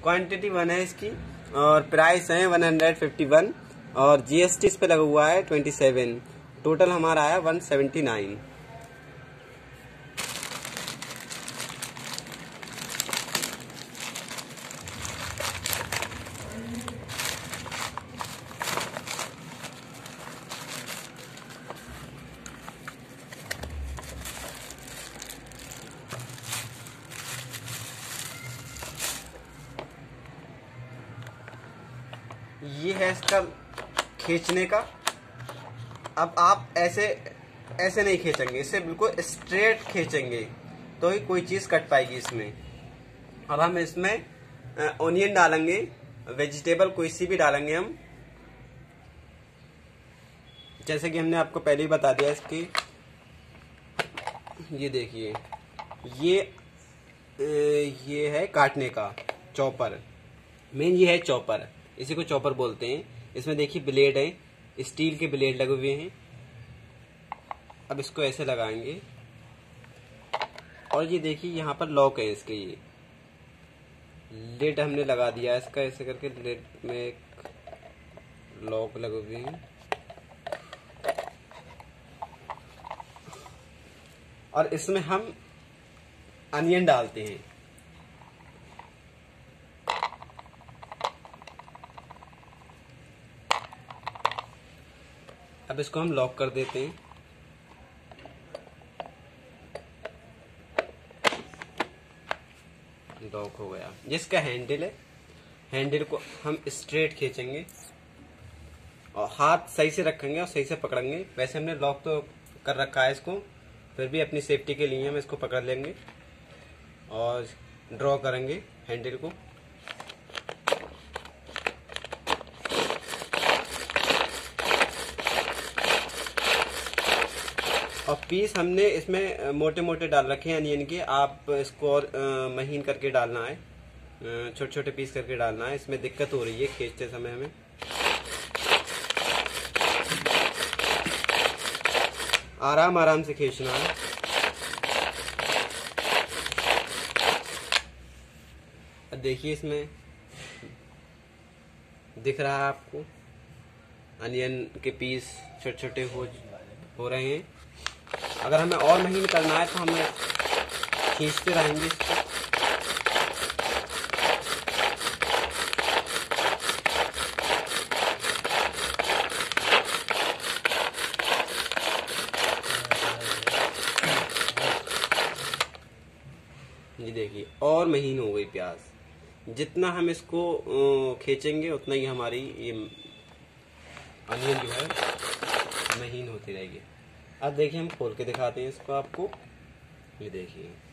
Quantity 1 है इसकी और प्राइस है 151 और जीएसटी इस पे लगा हुआ है 27। टोटल हमारा आया 179। ये है इसका खींचने का। अब आप ऐसे नहीं खींचेंगे, इसे बिल्कुल स्ट्रेट खींचेंगे तो ही कोई चीज कट पाएगी इसमें। अब हम इसमें ओनियन डालेंगे, वेजिटेबल कोई सी भी डालेंगे हम, जैसे कि हमने आपको पहले ही बता दिया इसकी। ये देखिए, ये है काटने का चॉपर, मेन ये है चॉपर, इसी को चॉपर बोलते हैं। इसमें देखिए ब्लेड है, स्टील के ब्लेड लगे हुए हैं। अब इसको ऐसे लगाएंगे और ये देखिए यहाँ पर लॉक है इसके, ये लिड हमने लगा दिया है इसका, ऐसे करके लिड में एक लॉक लगे हुए हैं। और इसमें हम अनियन डालते हैं। अब इसको हम लॉक कर देते हैं। लॉक हो गया। जिसका हैंडल है, हैंडल को हम स्ट्रेट खींचेंगे और हाथ सही से रखेंगे और सही से पकड़ेंगे। वैसे हमने लॉक तो कर रखा है इसको, फिर भी अपनी सेफ्टी के लिए हम इसको पकड़ लेंगे और ड्रॉ करेंगे हैंडल को। और पीस हमने इसमें मोटे मोटे डाल रखे हैं अनियन के। आप इसको और महीन करके डालना है, छोटे छोटे पीस करके डालना है। इसमें दिक्कत हो रही है खींचते समय हमें। आराम आराम से खींचना है। देखिए इसमें दिख रहा है आपको, अनियन के पीस छोटे छोटे हो रहे हैं। अगर हमें और महीन करना है तो हमें खींचते रहेंगे इसको। ये देखिए और महीन हो गई प्याज। जितना हम इसको खींचेंगे उतना ही हमारी ये अनियन जो है महीन होती रहेगी। अब देखिए हम खोल के दिखाते हैं इसको आपको। ये देखिए